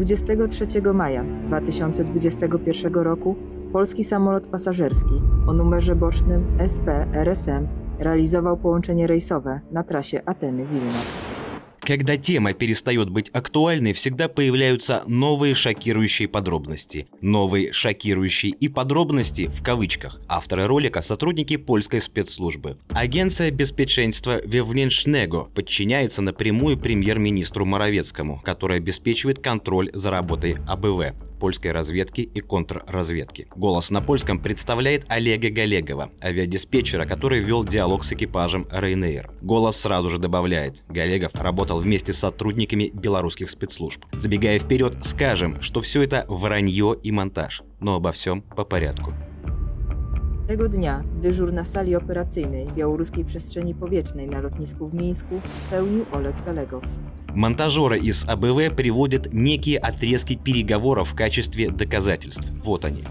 23 maja 2021 roku polski samolot pasażerski o numerze bocznym SP-RSM realizował połączenie rejsowe на трассе Атены-Вильна. Когда тема перестает быть актуальной, всегда появляются новые шокирующие подробности. Новые шокирующие и подробности в кавычках. Авторы ролика – сотрудники польской спецслужбы. Агенция безпеченства Wewnętrznego подчиняется напрямую премьер-министру Моровецкому, который обеспечивает контроль за работой АБВ, польской разведки и контрразведки. «Голос на польском» представляет Олега Галегова, авиадиспетчера, который вел диалог с экипажем Ryanair. «Голос» сразу же добавляет: Галегов работал вместе с сотрудниками белорусских спецслужб. Забегая вперед, скажем, что все это вранье и монтаж, но обо всем по порядку. Tego dnia dyżur na sali operacyjnej białoruskiej przestrzeni powietrznej na lotnisku w Mińsku pełnił Oleg Galegow. Монтажеры из АБВ приводят некие отрезки переговоров в качестве доказательств. Вот они.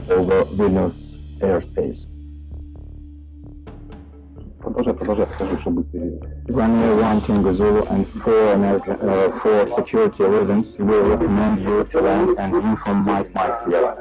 Продолжай, покажи, что быстрее. Runway 1 Tango Zulu and for security reasons, we recommend you to land and inform Mike Sierra.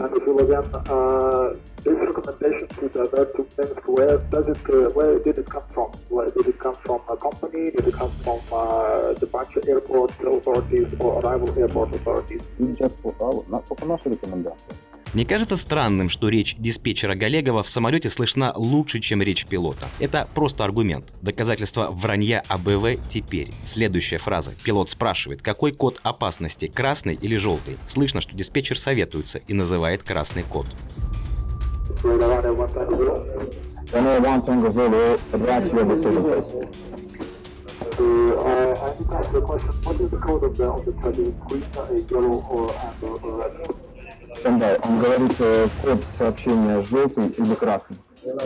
This recommendation to divert to Minsk, where did it come from? Where did it come from a company? Did it come from departure airport authorities or arrival airport authorities? Только наши рекомендации. Не кажется странным, что речь диспетчера Галегова в самолете слышна лучше, чем речь пилота? Это просто аргумент. Доказательство вранья АБВ теперь. Следующая фраза. Пилот спрашивает, какой код опасности, красный или желтый? Слышно, что диспетчер советуется и называет красный код. Runway 1 Tango Zulu, advance your decision, please. I need to ask you a question. What is the code of the Charlie? Green, yellow, or amber, or red? Стендай, он говорит код сообщения желтый или красный.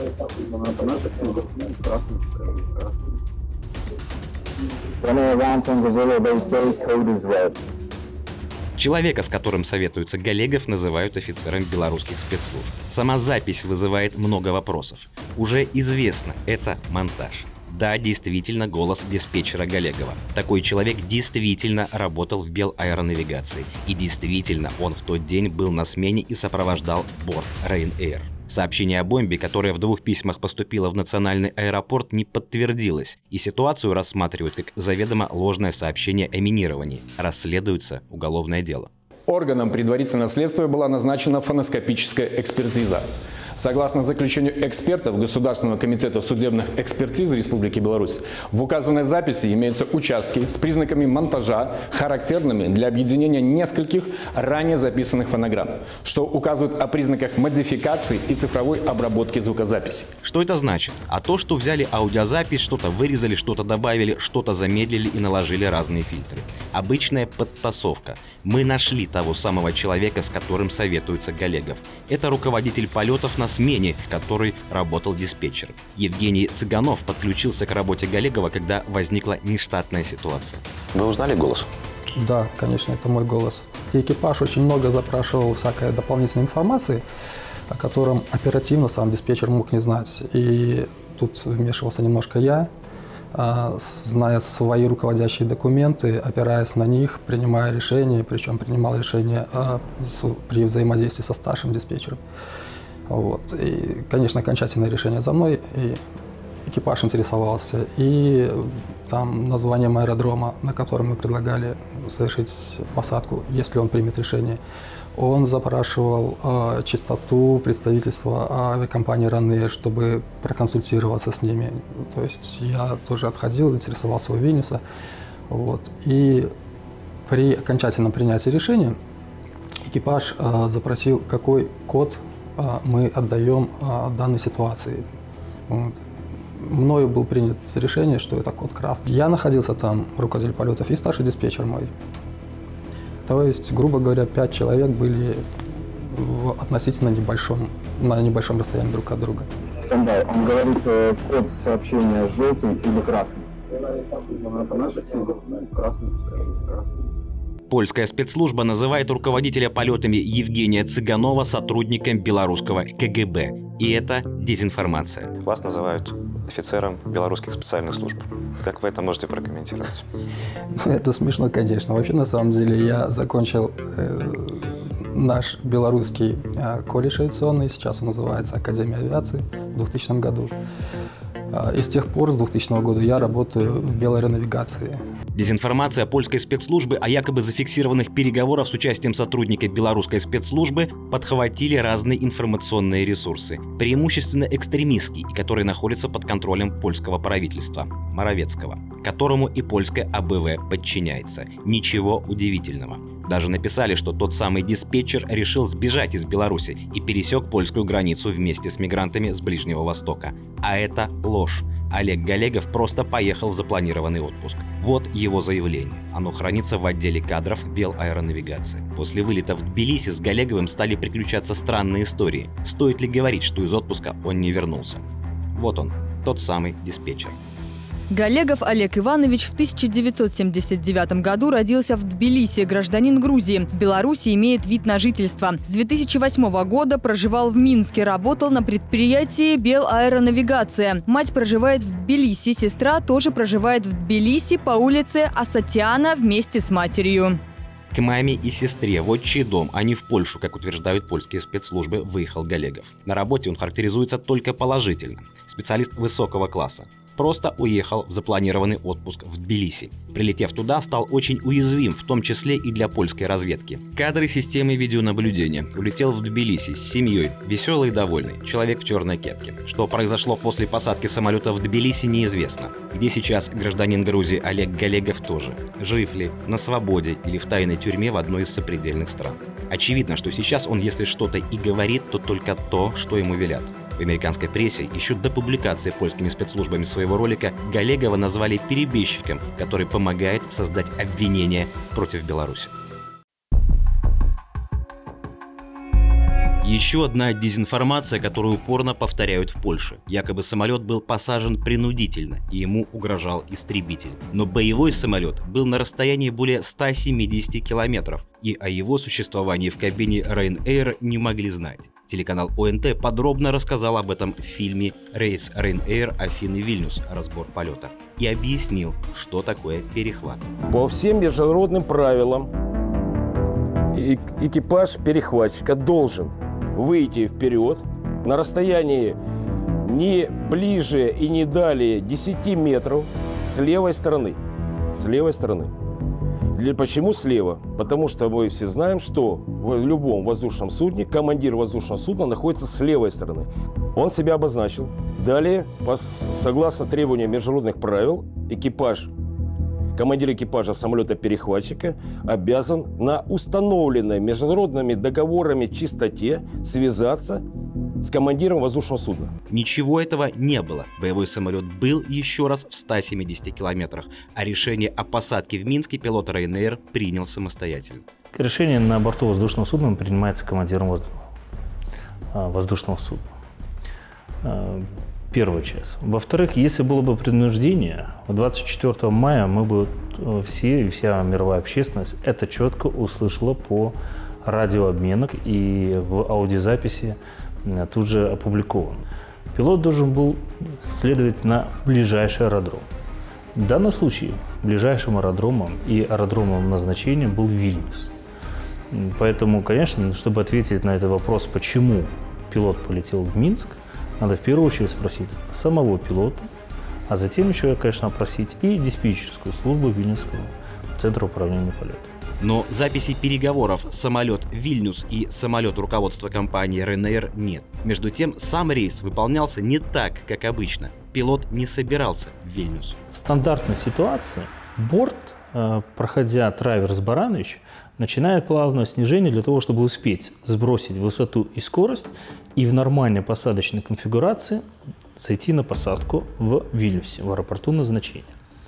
Runway 1 Tango Zulu, they say code is red. Человека, с которым советуется Галегов, называют офицером белорусских спецслужб. Сама запись вызывает много вопросов. Уже известно, это монтаж. Да, действительно, голос диспетчера Галегова. Такой человек действительно работал в Белаэронавигации. И действительно, он в тот день был на смене и сопровождал борт Ryanair. Сообщение о бомбе, которое в 2 письмах поступило в национальный аэропорт, не подтвердилось, и ситуацию рассматривают как заведомо ложное сообщение о минировании. Расследуется уголовное дело. Органом предварительного следствия была назначена фоноскопическая экспертиза. Согласно заключению экспертов Государственного комитета судебных экспертиз Республики Беларусь, в указанной записи имеются участки с признаками монтажа, характерными для объединения нескольких ранее записанных фонограмм, что указывает о признаках модификации и цифровой обработки звукозаписи. Что это значит? А то, что взяли аудиозапись, что-то вырезали, что-то добавили, что-то замедлили и наложили разные фильтры. Обычная подтасовка. Мы нашли того самого человека, с которым советуется Галегов. Это руководитель полетов на смене, в которой работал диспетчер. Евгений Цыганов подключился к работе Галегова, когда возникла нештатная ситуация. Вы узнали голос? Да, конечно, это мой голос. Экипаж очень много запрашивал всякой дополнительной информации, о котором оперативно сам диспетчер мог не знать. И тут вмешивался немножко я, зная свои руководящие документы, опираясь на них, принимая решения, причем принимал решения при взаимодействии со старшим диспетчером. Вот. И, конечно, окончательное решение за мной, и экипаж интересовался, и там названием аэродрома, на котором мы предлагали совершить посадку, если он примет решение. Он запрашивал частоту представительства авиакомпании Ryanair, чтобы проконсультироваться с ними. То есть я тоже отходил, интересовался у Вильнюса. Вот. И при окончательном принятии решения экипаж запросил, какой код мы отдаем данной ситуации. Вот. Мною было принято решение, что это код красный. Я находился там, руководитель полетов и старший диспетчер мой. То есть, грубо говоря, 5 человек были относительно на небольшом расстоянии друг от друга. Стендай, он говорит код сообщения желтый или красный. Красный. Польская спецслужба называет руководителя полетами Евгения Цыганова сотрудником белорусского КГБ. И это дезинформация. Вас называют офицером белорусских специальных служб. Как вы это можете прокомментировать? Это смешно, конечно. Вообще, на самом деле, я закончил наш белорусский колледж авиационный, сейчас он называется Академия авиации, в 2000 году. И с тех пор, с 2000 года, я работаю в белаэронавигации. Дезинформация польской спецслужбы о якобы зафиксированных переговорах с участием сотрудников белорусской спецслужбы подхватили разные информационные ресурсы, преимущественно экстремистские, и которые находятся под контролем польского правительства, Моровецкого, которому и польское АБВ подчиняется. Ничего удивительного. Даже написали, что тот самый диспетчер решил сбежать из Беларуси и пересек польскую границу вместе с мигрантами с Ближнего Востока. А это ложь. Олег Галегов просто поехал в запланированный отпуск. Вот его заявление. Оно хранится в отделе кадров Белаэронавигации. После вылета в Тбилиси с Галеговым стали приключаться странные истории. Стоит ли говорить, что из отпуска он не вернулся? Вот он, тот самый диспетчер. Галегов Олег Иванович в 1979 году родился в Тбилиси, гражданин Грузии. В Беларуси имеет вид на жительство. С 2008 года проживал в Минске, работал на предприятии Белаэронавигация. Мать проживает в Тбилиси, сестра тоже проживает в Тбилиси по улице Асатиана вместе с матерью. К маме и сестре в отчий дом, а не в Польшу, как утверждают польские спецслужбы, выехал Галегов. На работе он характеризуется только положительно. Специалист высокого класса. Просто уехал в запланированный отпуск в Тбилиси. Прилетев туда, стал очень уязвим, в том числе и для польской разведки. Кадры системы видеонаблюдения. Улетел в Тбилиси с семьей, веселый и довольный, человек в черной кепке. Что произошло после посадки самолета в Тбилиси, неизвестно. Где сейчас гражданин Грузии Олег Галегов тоже? Жив ли, на свободе или в тайной тюрьме в одной из сопредельных стран? Очевидно, что сейчас он, если что-то и говорит, то только то, что ему велят. В американской прессе еще до публикации польскими спецслужбами своего ролика Галегова назвали перебежчиком, который помогает создать обвинения против Беларуси. Еще одна дезинформация, которую упорно повторяют в Польше. Якобы самолет был посажен принудительно, и ему угрожал истребитель. Но боевой самолет был на расстоянии более 170 километров, и о его существовании в кабине Ryanair не могли знать. Телеканал ОНТ подробно рассказал об этом в фильме «Рейс Ryanair Афины-Вильнюс. Разбор полета» и объяснил, что такое перехват. По всем международным правилам экипаж перехватчика должен выйти вперед на расстоянии не ближе и не далее 10 метров с левой стороны. С левой стороны. Почему слева? Потому что мы все знаем, что в любом воздушном судне командир воздушного судна находится с левой стороны. Он себя обозначил. Далее, согласно требованиям международных правил, командир экипажа самолета-перехватчика обязан на установленной международными договорами чистоте связаться с командиром воздушного судна. Ничего этого не было. Боевой самолет был еще раз в 170 километрах, а решение о посадке в Минске пилот Ryanair принял самостоятельно. Решение на борту воздушного судна принимается командиром воздушного судна. Первая часть. Во-вторых, если было бы принуждение, 24 мая мы бы вся мировая общественность это четко услышала по радиообменах и в аудиозаписи тут же опубликован. Пилот должен был следовать на ближайший аэродром. В данном случае ближайшим аэродромом и аэродромом назначения был Вильнюс. Поэтому, конечно, чтобы ответить на этот вопрос, почему пилот полетел в Минск, надо в первую очередь спросить самого пилота, а затем еще, конечно, опросить и диспетчерскую службу Вильнюсского центра управления полетом. Но записи переговоров самолет Вильнюс и самолет руководства компании Ryanair нет. Между тем, сам рейс выполнялся не так, как обычно. Пилот не собирался в Вильнюс. В стандартной ситуации борт, проходя траверс Баранович, начинает плавное снижение для того, чтобы успеть сбросить высоту и скорость и в нормальной посадочной конфигурации зайти на посадку в Вильнюсе, в аэропорту назначения.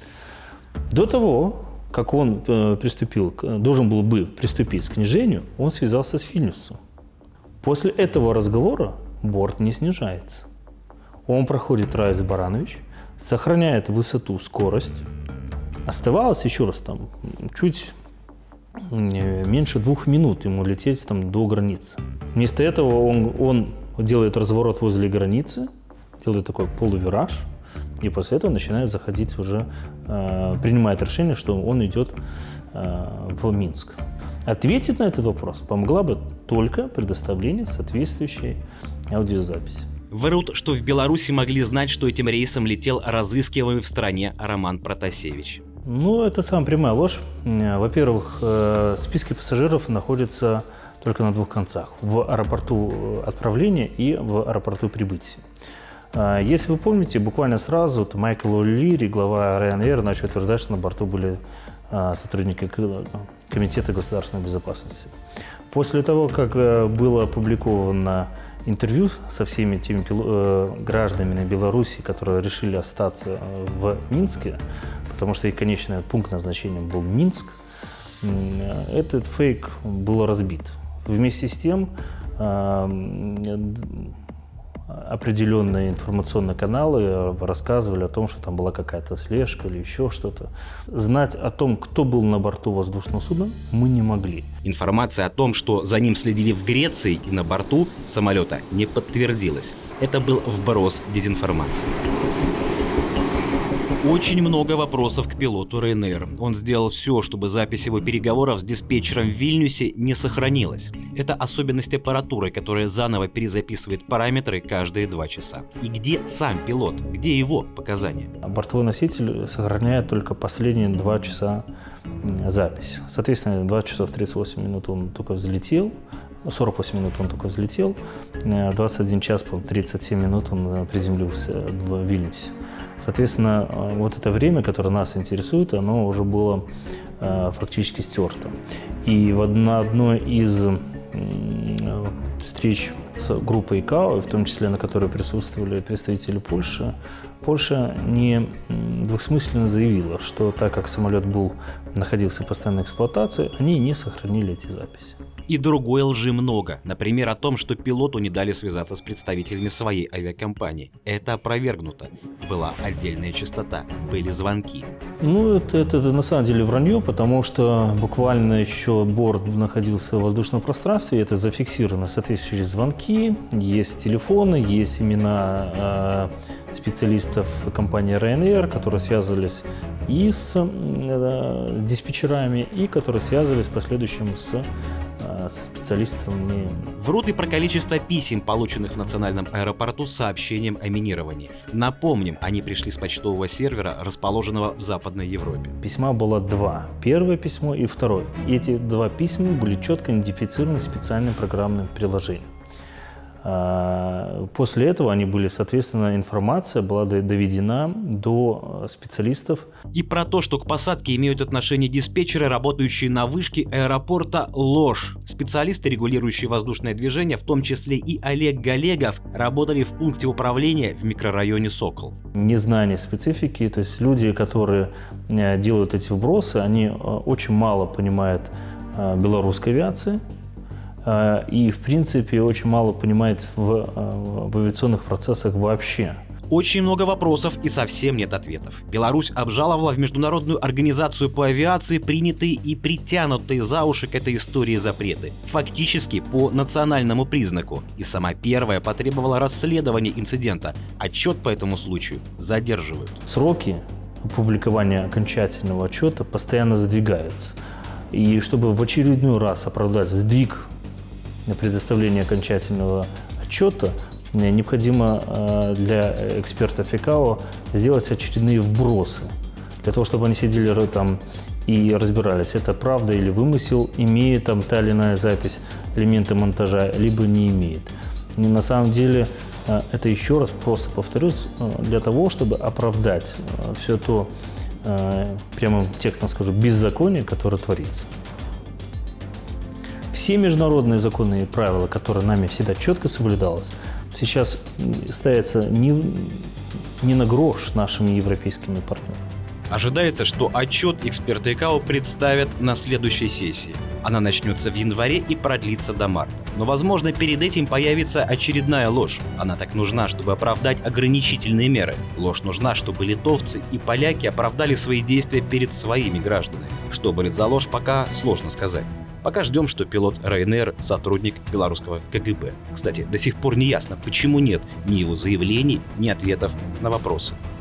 До того, как он должен был бы приступить к снижению, он связался с Вильнюсом. После этого разговора борт не снижается. Он проходит траверс Баранович, сохраняет высоту, скорость. Оставалось, еще раз, чуть меньше 2 минут ему лететь до границы. Вместо этого он делает разворот возле границы, делает такой полувираж, и после этого начинает заходить уже, принимает решение, что он идет в Минск. Ответить на этот вопрос помогла бы только предоставление соответствующей аудиозаписи. Врут, что в Беларуси могли знать, что этим рейсом летел разыскиваемый в стране Роман Протасевич. Ну, это самая прямая ложь. Во-первых, списки пассажиров находятся только на двух концах. В аэропорту отправления и в аэропорту прибытия. Если вы помните, буквально сразу Майкл О'Лири, глава Ryanair, начал утверждать, что на борту были сотрудники Комитета государственной безопасности. После того, как было опубликовано интервью со всеми теми гражданами Беларуси, которые решили остаться в Минске, потому что их конечный пункт назначения был Минск, этот фейк был разбит. Вместе с тем определенные информационные каналы рассказывали о том, что там была какая-то слежка или еще что-то. Знать о том, кто был на борту воздушного судна, мы не могли. Информация о том, что за ним следили в Греции и на борту самолета, не подтвердилась. Это был вброс дезинформации. Очень много вопросов к пилоту Ryanair. Он сделал все, чтобы запись его переговоров с диспетчером в Вильнюсе не сохранилась. Это особенность аппаратуры, которая заново перезаписывает параметры каждые 2 часа. И где сам пилот? Где его показания? Бортовой носитель сохраняет только последние 2 часа запись. Соответственно, 2 часов 38 минут он только взлетел, 48 минут он только взлетел, 21 час 37 минут он приземлился в Вильнюсе. Соответственно, вот это время, которое нас интересует, оно уже было фактически стерто. И на одной из встреч с группой ИКАО, в том числе на которой присутствовали представители Польши, Польша недвусмысленно заявила, что так как самолет находился в постоянной эксплуатации, они не сохранили эти записи. И другой лжи много. Например, о том, что пилоту не дали связаться с представителями своей авиакомпании. Это опровергнуто. Была отдельная частота, были звонки. Ну, это на самом деле вранье, потому что буквально еще борт находился в воздушном пространстве, это зафиксировано соответствующие звонки, есть телефоны, есть имена специалистов компании Ryanair, которые связывались и с диспетчерами, и которые связывались в последующем с специалистами. Врут и про количество писем, полученных в национальном аэропорту с сообщением о минировании. Напомним, они пришли с почтового сервера, расположенного в Западной Европе. Письма было 2. Первое письмо и второе. Эти 2 письма были четко идентифицированы специальным программным приложением. После этого они были, соответственно, информация была доведена до специалистов. И про то, что к посадке имеют отношение диспетчеры, работающие на вышке аэропорта, ложь. Специалисты, регулирующие воздушное движение, в том числе и Олег Галегов, работали в пункте управления в микрорайоне Сокол. Незнание специфики, то есть люди, которые делают эти вбросы, они очень мало понимают белорусской авиации. И, в принципе, очень мало понимает в авиационных процессах вообще. Очень много вопросов и совсем нет ответов. Беларусь обжаловала в Международную организацию по авиации принятые и притянутые за уши к этой истории запреты. Фактически по национальному признаку. И сама первая потребовала расследования инцидента. Отчет по этому случаю задерживают. Сроки опубликования окончательного отчета постоянно сдвигаются. И чтобы в очередной раз оправдать сдвиг на предоставление окончательного отчета, необходимо для экспертов ИКАО сделать очередные вбросы, для того, чтобы они сидели там и разбирались, это правда или вымысел, имеет там та или иная запись элементы монтажа, либо не имеет. И на самом деле это, еще раз просто повторюсь, для того, чтобы оправдать все то, прямым текстом скажу, беззаконие, которое творится. Все международные законы и правила, которые нами всегда четко соблюдалось, сейчас ставятся не на грош нашими европейскими партнерами. Ожидается, что отчет эксперты ИКАО представят на следующей сессии. Она начнется в январе и продлится до марта. Но, возможно, перед этим появится очередная ложь. Она так нужна, чтобы оправдать ограничительные меры. Ложь нужна, чтобы литовцы и поляки оправдали свои действия перед своими гражданами. Что будет за ложь, пока сложно сказать. Пока ждем, что пилот Ryanair – сотрудник белорусского КГБ. Кстати, до сих пор не ясно, почему нет ни его заявлений, ни ответов на вопросы.